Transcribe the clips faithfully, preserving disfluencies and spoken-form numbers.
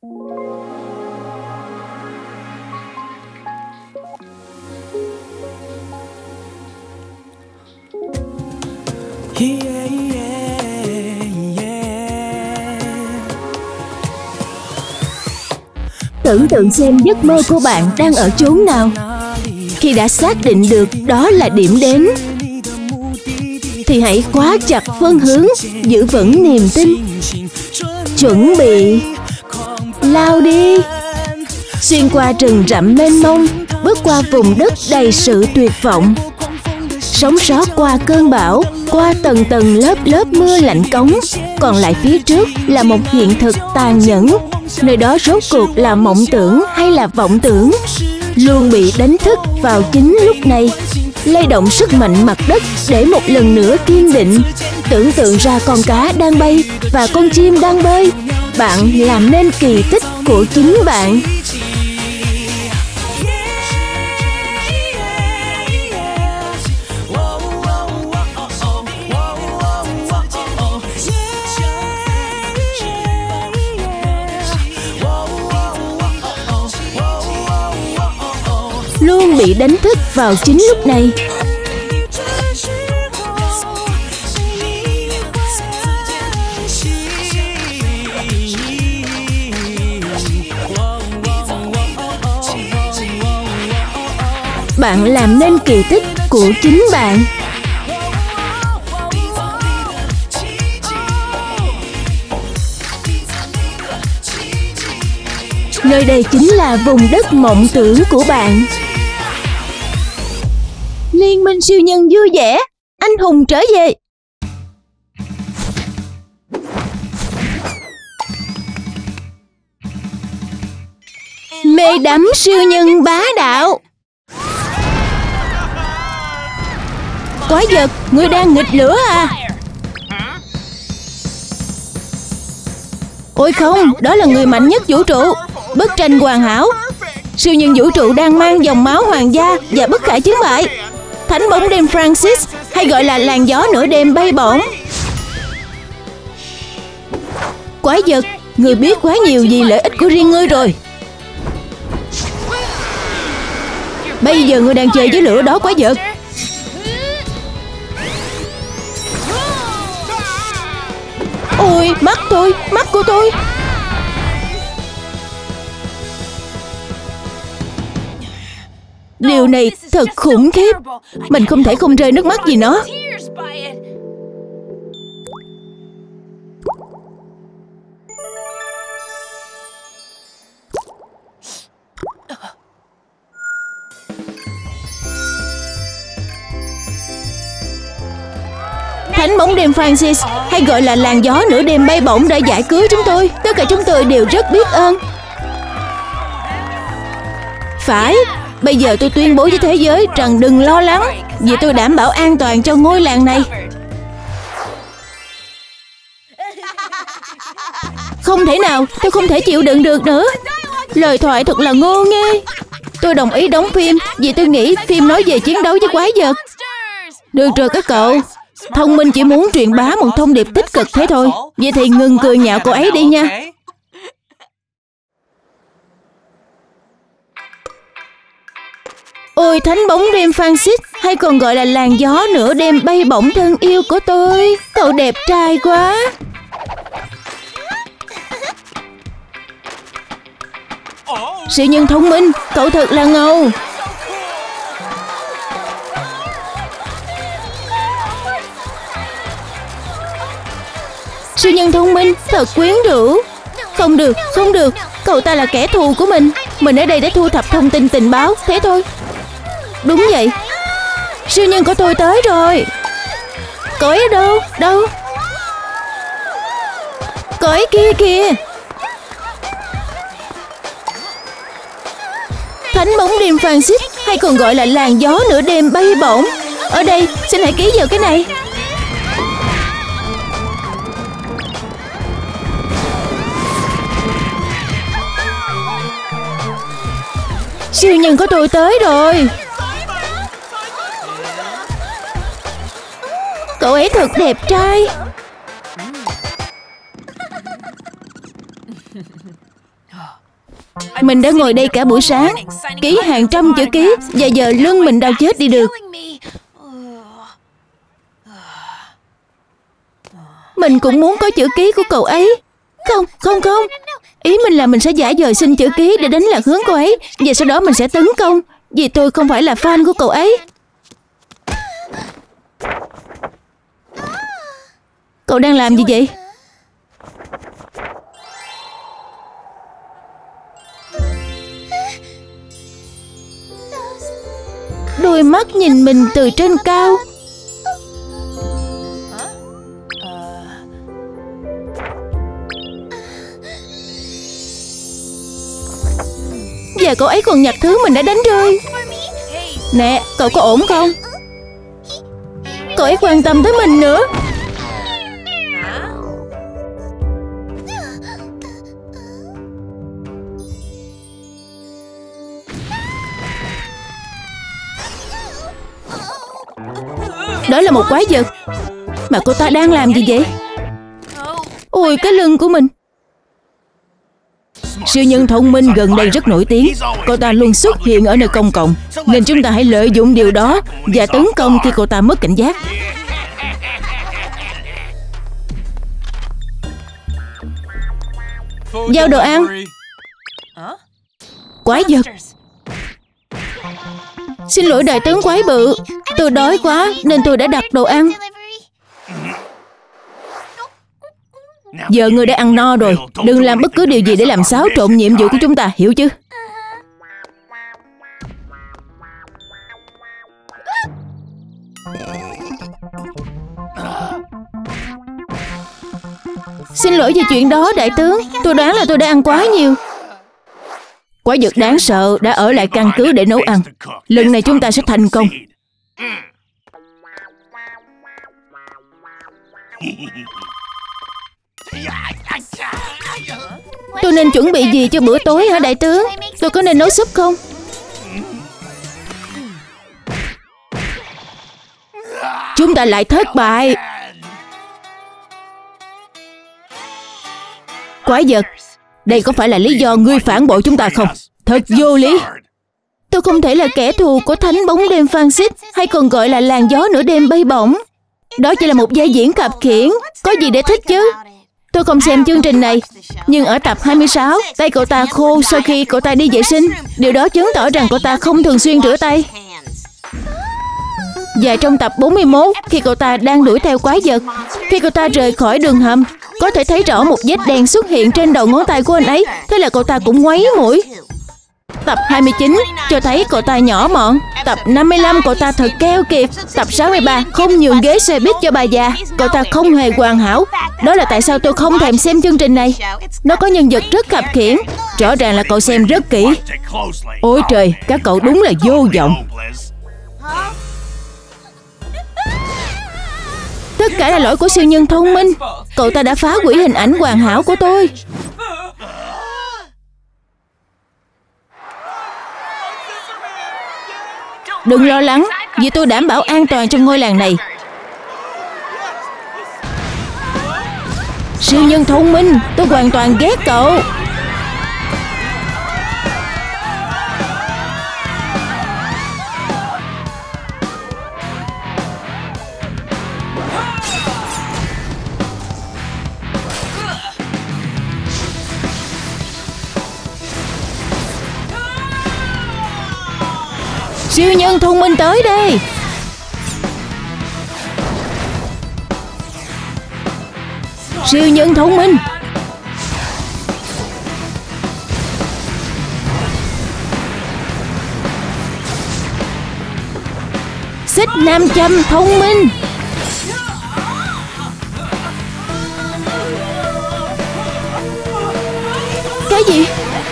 Yeah, yeah, yeah. Tưởng tượng xem giấc mơ của bạn đang ở chốn nào. Khi đã xác định được đó là điểm đến, thì hãy khóa chặt phương hướng, giữ vững niềm tin. Chuẩn bị, lao đi. Xuyên qua rừng rậm mênh mông, bước qua vùng đất đầy sự tuyệt vọng. Sống sót qua cơn bão, qua tầng tầng lớp lớp mưa lạnh cống. Còn lại phía trước là một hiện thực tàn nhẫn. Nơi đó rốt cuộc là mộng tưởng hay là vọng tưởng, luôn bị đánh thức vào chính lúc này. Lay động sức mạnh mặt đất để một lần nữa kiên định. Tưởng tượng ra con cá đang bay và con chim đang bơi. Bạn làm nên kỳ tích của chính bạn. Luôn bị đánh thức vào chính lúc này. Bạn làm nên kỳ tích của chính bạn. Nơi đây chính là vùng đất mộng tưởng của bạn. Liên minh siêu nhân vui vẻ, anh hùng trở về. Mê đắm siêu nhân bá đạo. Quái vật, ngươi đang nghịch lửa à? Ôi không, đó là người mạnh nhất vũ trụ. Bức tranh hoàn hảo. Siêu nhân vũ trụ đang mang dòng máu hoàng gia và bất khả chiến bại. Thánh bóng đêm Francis, hay gọi là làn gió nửa đêm bay bổng. Quái vật, ngươi biết quá nhiều vì lợi ích của riêng ngươi rồi. Bây giờ ngươi đang chơi với lửa đó quái vật. Ôi, mắt tôi, mắt của tôi. Điều này thật khủng khiếp. Mình không thể không rơi nước mắt vì nó. Thánh bóng đêm Francis, hay gọi là làn gió nửa đêm bay bổng, đã giải cứu chúng tôi. Tất cả chúng tôi đều rất biết ơn. Phải, bây giờ tôi tuyên bố với thế giới rằng đừng lo lắng, vì tôi đảm bảo an toàn cho ngôi làng này. Không thể nào, tôi không thể chịu đựng được nữa. Lời thoại thật là ngô nghê. Tôi đồng ý đóng phim vì tôi nghĩ phim nói về chiến đấu với quái vật. Được rồi các cậu. Thông minh chỉ muốn truyền bá một thông điệp tích cực thế thôi. Vậy thì ngừng cười nhạo cô ấy đi nha. Ôi thánh bóng đêm Francis, hay còn gọi là làn gió nửa đêm bay bổng thân yêu của tôi. Cậu đẹp trai quá. Siêu nhân thông minh, cậu thật là ngầu. Siêu nhân thông minh, thật quyến rũ. Không được, không được, cậu ta là kẻ thù của mình. Mình ở đây để thu thập thông tin tình báo, thế thôi. Đúng vậy. Siêu nhân của tôi tới rồi. Cậu ấy ở đâu? Đâu? Cậu ấy kia kìa. Thánh bóng đêm Francis, hay còn gọi là làn gió nửa đêm bay bổng. Ở đây, xin hãy ký vào cái này. Siêu nhân của tôi tới rồi. Cậu ấy thật đẹp trai. Mình đã ngồi đây cả buổi sáng, ký hàng trăm chữ ký, và giờ lưng mình đau chết đi được. Mình cũng muốn có chữ ký của cậu ấy. Không, không, không. Ý mình là mình sẽ giả vờ xin chữ ký để đánh lạc hướng cô ấy, và sau đó mình sẽ tấn công, vì tôi không phải là fan của cậu ấy. Cậu đang làm gì vậy? Đôi mắt nhìn mình từ trên cao. Và cậu ấy còn nhặt thứ mình đã đánh rơi. Nè, cậu có ổn không? Cậu ấy quan tâm tới mình nữa. Đó là một quái vật. Mà cô ta đang làm gì vậy? Ôi, cái lưng của mình. Siêu nhân thông minh gần đây rất nổi tiếng. Cô ta luôn xuất hiện ở nơi công cộng, nên chúng ta hãy lợi dụng điều đó và tấn công khi cô ta mất cảnh giác. Giao đồ ăn. Quái vật. Xin lỗi đại tướng quái bự, tôi đói quá nên tôi đã đặt đồ ăn. Giờ ngươi đã ăn no rồi, đừng làm bất cứ điều gì để làm xáo trộn nhiệm vụ của chúng ta, hiểu chứ? Xin lỗi về chuyện đó đại tướng, tôi đoán là tôi đã ăn quá nhiều. Quái vật đáng sợ đã ở lại căn cứ để nấu ăn. Lần này chúng ta sẽ thành công. Tôi nên chuẩn bị gì cho bữa tối hả đại tướng? Tôi có nên nấu súp không? Chúng ta lại thất bại. Quái vật, đây có phải là lý do ngươi phản bội chúng ta không? Thật vô lý. Tôi không thể là kẻ thù của thánh bóng đêm Francis, hay còn gọi là làn gió nửa đêm bay bổng. Đó chỉ là một vai diễn khập khiễng. Có gì để thích chứ? Tôi không xem chương trình này, nhưng ở tập hai mươi sáu, tay cậu ta khô sau khi cậu ta đi vệ sinh. Điều đó chứng tỏ rằng cậu ta không thường xuyên rửa tay. Và trong tập bốn mươi mốt, khi cậu ta đang đuổi theo quái vật, khi cậu ta rời khỏi đường hầm, có thể thấy rõ một vết đen xuất hiện trên đầu ngón tay của anh ấy. Thế là cậu ta cũng ngoáy mũi. Tập hai mươi chín cho thấy cậu ta nhỏ mọn. Tập năm mươi lăm cậu ta thật keo kiệt. Tập sáu mươi ba không nhường ghế xe buýt cho bà già. Cậu ta không hề hoàn hảo. Đó là tại sao tôi không thèm xem chương trình này. Nó có nhân vật rất khập khiễng. Rõ ràng là cậu xem rất kỹ. Ôi trời, các cậu đúng là vô vọng. Tất cả là lỗi của siêu nhân thông minh. Cậu ta đã phá hủy hình ảnh hoàn hảo của tôi. Đừng lo lắng, vì tôi đảm bảo an toàn trong ngôi làng này. Siêu nhân thông minh, tôi hoàn toàn ghét cậu. Siêu nhân thông minh tới đây. Siêu nhân thông minh. Xích nam châm thông minh. Cái gì?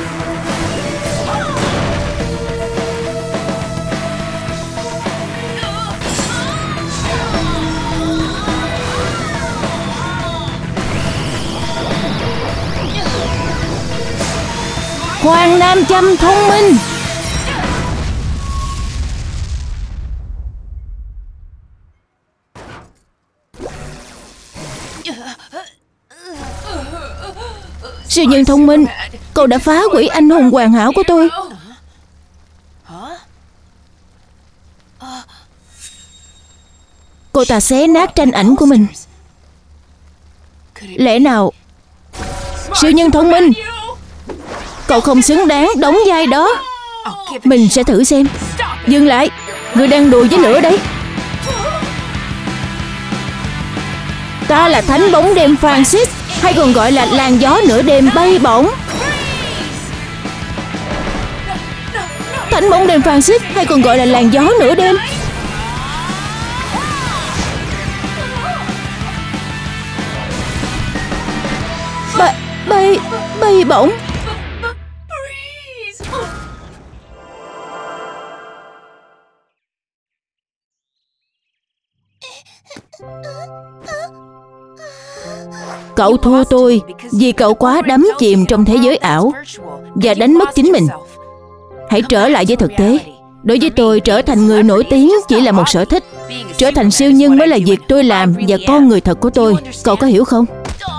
Hoàng nam châm thông minh. Siêu nhân thông minh, cậu đã phá hủy anh hùng hoàn hảo của tôi. Cô ta xé nát tranh ảnh của mình. Lẽ nào siêu nhân thông minh, cậu không xứng đáng đóng vai đó. Mình sẽ thử xem. Dừng lại, ngươi đang đùa với lửa đấy. Ta là thánh bóng đêm Francis, hay còn gọi là làn gió nửa đêm bay bổng. Thánh bóng đêm Francis, hay còn gọi là làn gió nửa đêm. Bay, bay, bay bổng. Cậu thua tôi vì cậu quá đắm chìm trong thế giới ảo và đánh mất chính mình. Hãy trở lại với thực tế. Đối với tôi, trở thành người nổi tiếng chỉ là một sở thích. Trở thành siêu nhân mới là việc tôi làm và con người thật của tôi. Cậu có hiểu không?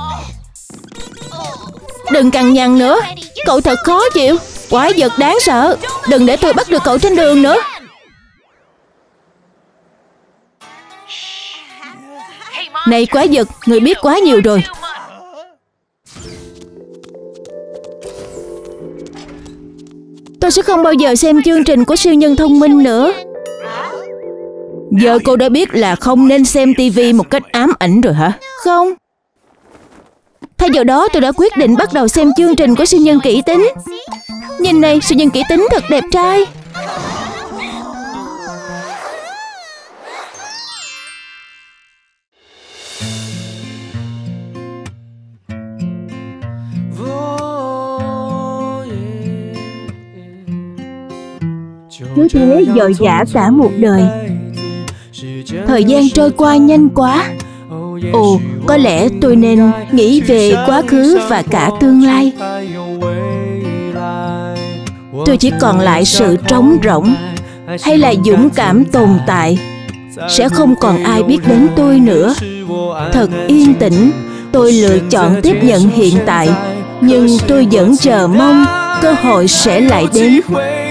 Đừng cằn nhằn nữa. Cậu thật khó chịu. Quái vật đáng sợ. Đừng để tôi bắt được cậu trên đường nữa. Này quái vật, người biết quá nhiều rồi. Tôi sẽ không bao giờ xem chương trình của siêu nhân thông minh nữa. Giờ cô đã biết là không nên xem tivi một cách ám ảnh rồi hả? Không. Thay vào đó tôi đã quyết định bắt đầu xem chương trình của siêu nhân kỹ tính. Nhìn này, siêu nhân kỹ tính thật đẹp trai. Cứ thế dội dã cả một đời. Thời gian trôi qua nhanh quá. Ồ, có lẽ tôi nên nghĩ về quá khứ và cả tương lai. Tôi chỉ còn lại sự trống rỗng hay là dũng cảm tồn tại. Sẽ không còn ai biết đến tôi nữa. Thật yên tĩnh, tôi lựa chọn tiếp nhận hiện tại. Nhưng tôi vẫn chờ mong cơ hội sẽ lại đến.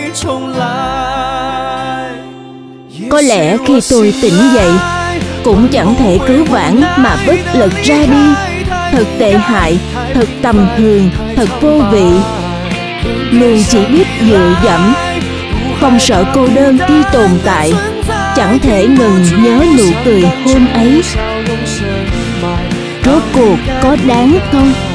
Có lẽ khi tôi tỉnh dậy cũng chẳng thể cứu vãn mà bất lực ra đi. Thật tệ hại, thật tầm thường, thật vô vị. Luôn chỉ biết dựa dẫm, không sợ cô đơn khi tồn tại. Chẳng thể ngừng nhớ nụ cười hôm ấy. Rốt cuộc có đáng không?